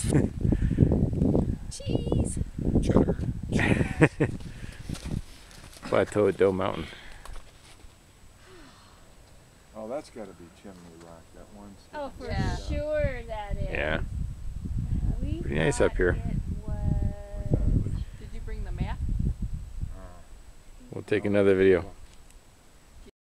Cheese. Cheddar. Plateau Doe Mountain. Oh, that's got to be Chimney Rock. That one's. Oh, for Yeah. sure that is. Yeah. We Pretty nice up thought here. it was- Did you bring the map? We'll take another video.